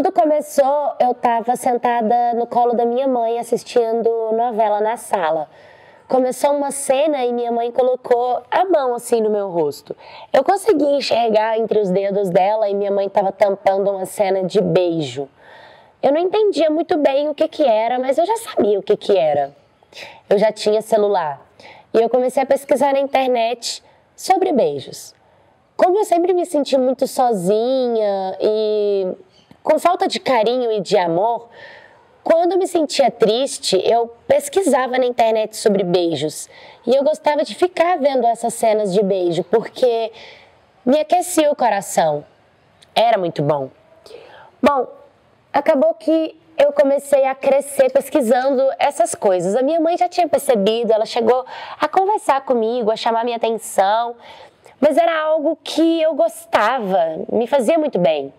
Tudo começou, eu estava sentada no colo da minha mãe assistindo novela na sala. Começou uma cena e minha mãe colocou a mão assim no meu rosto. Eu consegui enxergar entre os dedos dela e minha mãe estava tampando uma cena de beijo. Eu não entendia muito bem o que era, mas eu já sabia o que era. Eu já tinha celular e eu comecei a pesquisar na internet sobre beijos. Como eu sempre me senti muito sozinha e com falta de carinho e de amor, quando eu me sentia triste, eu pesquisava na internet sobre beijos. E eu gostava de ficar vendo essas cenas de beijo, porque me aquecia o coração. Era muito bom. Bom, acabou que eu comecei a crescer pesquisando essas coisas. A minha mãe já tinha percebido, ela chegou a conversar comigo, a chamar minha atenção, mas era algo que eu gostava, me fazia muito bem.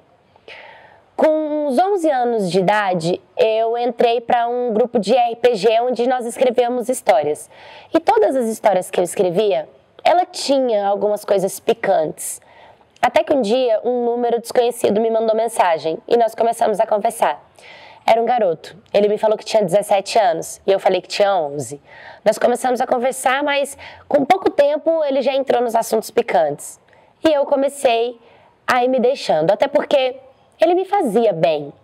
Com uns 11 anos de idade, eu entrei para um grupo de RPG onde nós escrevemos histórias. E todas as histórias que eu escrevia, ela tinha algumas coisas picantes. Até que um dia, um número desconhecido me mandou mensagem e nós começamos a conversar. Era um garoto. Ele me falou que tinha 17 anos e eu falei que tinha 11. Nós começamos a conversar, mas com pouco tempo ele já entrou nos assuntos picantes. E eu comecei a ir me deixando, até porque ele me fazia bem.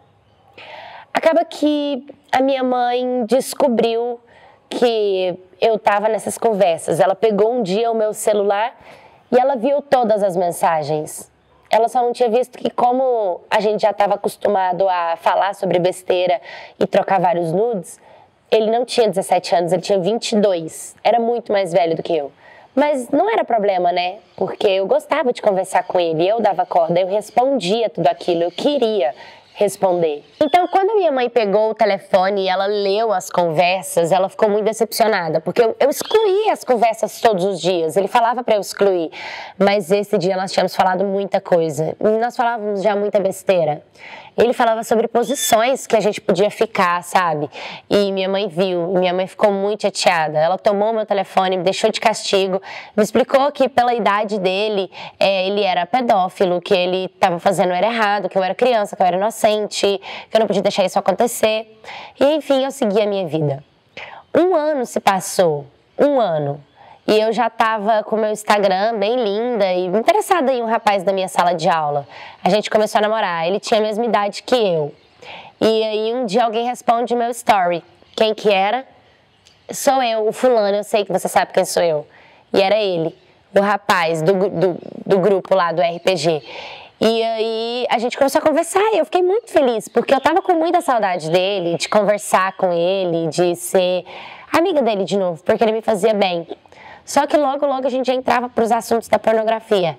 Acaba que a minha mãe descobriu que eu estava nessas conversas. Ela pegou um dia o meu celular e ela viu todas as mensagens. Ela só não tinha visto que, como a gente já estava acostumado a falar sobre besteira e trocar vários nudes, ele não tinha 17 anos, ele tinha 22. Era muito mais velho do que eu. Mas não era problema, né? Porque eu gostava de conversar com ele, eu dava corda, eu respondia tudo aquilo, eu queria responder. Então, quando a minha mãe pegou o telefone e ela leu as conversas, ela ficou muito decepcionada, porque eu excluía as conversas todos os dias, ele falava para eu excluir, mas esse dia nós tínhamos falado muita coisa, nós falávamos já muita besteira. Ele falava sobre posições que a gente podia ficar, sabe? E minha mãe viu, e minha mãe ficou muito chateada. Ela tomou meu telefone, me deixou de castigo, me explicou que pela idade dele, ele era pedófilo, que ele estava fazendo era errado, que eu era criança, que eu era inocente, que eu não podia deixar isso acontecer. E enfim, eu segui a minha vida. Um ano se passou, um ano. E eu já estava com o meu Instagram bem linda e interessada em um rapaz da minha sala de aula. A gente começou a namorar, ele tinha a mesma idade que eu. E aí um dia alguém responde meu story. Quem que era? Sou eu, o fulano, eu sei que você sabe quem sou eu. E era ele, o rapaz do grupo lá do RPG. E aí a gente começou a conversar e eu fiquei muito feliz, porque eu tava com muita saudade dele, de conversar com ele, de ser amiga dele de novo, porque ele me fazia bem. Só que logo a gente já entrava para os assuntos da pornografia.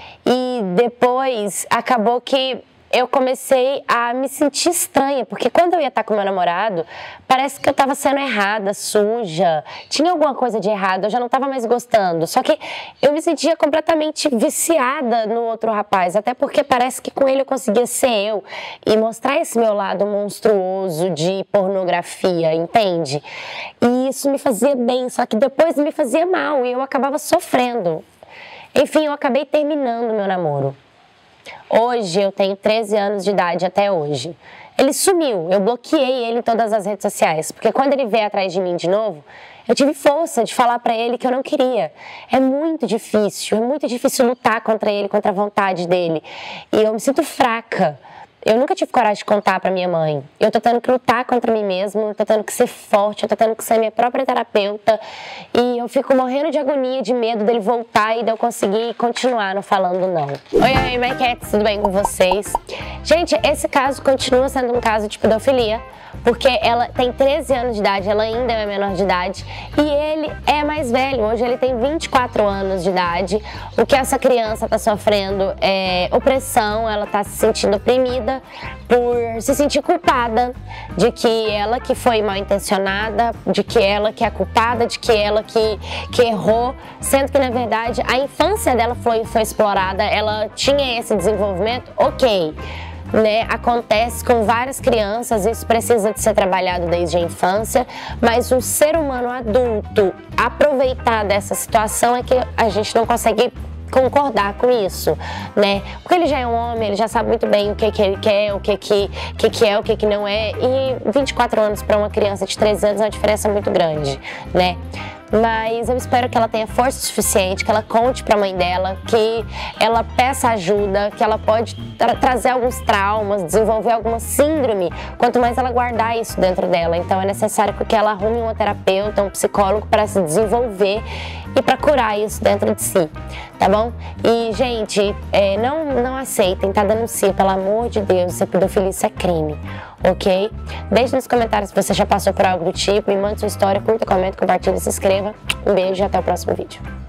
E depois acabou que eu comecei a me sentir estranha, porque quando eu ia estar com meu namorado, parece que eu estava sendo errada, suja, tinha alguma coisa de errado, eu já não estava mais gostando. Só que eu me sentia completamente viciada no outro rapaz, até porque parece que com ele eu conseguia ser eu e mostrar esse meu lado monstruoso de pornografia, entende? E isso me fazia bem, só que depois me fazia mal e eu acabava sofrendo. Enfim, eu acabei terminando meu namoro. Hoje eu tenho 13 anos de idade até hoje. Ele sumiu, eu bloqueei ele em todas as redes sociais, porque quando ele veio atrás de mim de novo, eu tive força de falar pra ele que eu não queria. É muito difícil lutar contra ele, contra a vontade dele. E eu me sinto fraca. Eu nunca tive coragem de contar pra minha mãe. Eu tô tendo que lutar contra mim mesma, eu tô tendo que ser forte, eu tô tendo que ser minha própria terapeuta. E eu fico morrendo de agonia, de medo dele voltar e de eu conseguir continuar não falando não. Oi, My Cats, tudo bem com vocês? Gente, esse caso continua sendo um caso de pedofilia, porque ela tem 13 anos de idade, ela ainda é menor de idade, e ele é mais velho, hoje ele tem 24 anos de idade. O que essa criança está sofrendo é opressão, ela está se sentindo oprimida por se sentir culpada de que ela que foi mal intencionada, de que ela que é culpada, de que ela que errou, sendo que na verdade a infância dela foi explorada, ela tinha esse desenvolvimento, ok. Né, acontece com várias crianças, isso precisa de ser trabalhado desde a infância, mas o ser humano adulto aproveitar dessa situação é que a gente não consegue concordar com isso, né? Porque ele já é um homem, ele já sabe muito bem o que ele quer, o que não é, e 24 anos para uma criança de 13 anos é uma diferença muito grande, né? Mas eu espero que ela tenha força suficiente, que ela conte para a mãe dela, que ela peça ajuda, que ela pode trazer alguns traumas, desenvolver alguma síndrome, quanto mais ela guardar isso dentro dela. Então é necessário que ela arrume uma terapeuta, um psicólogo para se desenvolver e para curar isso dentro de si, tá bom? E, gente, não aceitem, tá? Denuncie, pelo amor de Deus, isso é pedofilia, isso é crime, ok? Deixe nos comentários se você já passou por algo do tipo, me mande sua história, curta, comenta, compartilha, se inscreva. Um beijo e até o próximo vídeo.